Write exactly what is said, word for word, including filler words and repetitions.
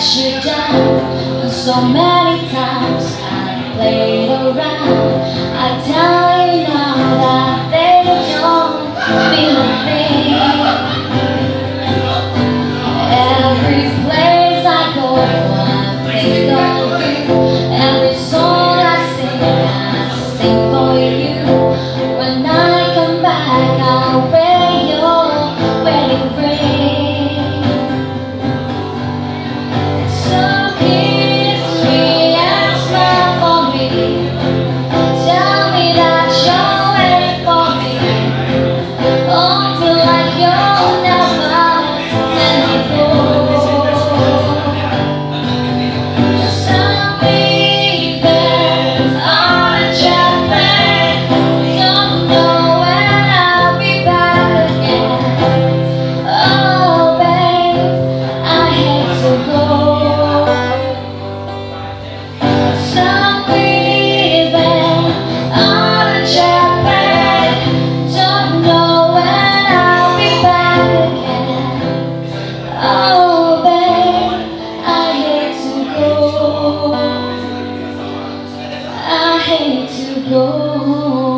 you down. So many times I played around. I tell you now that they don't mean a thing. Every place I go, I think of you. Every song I sing, I sing for you. When I come back, I'll wear your wedding ring. I hate to go.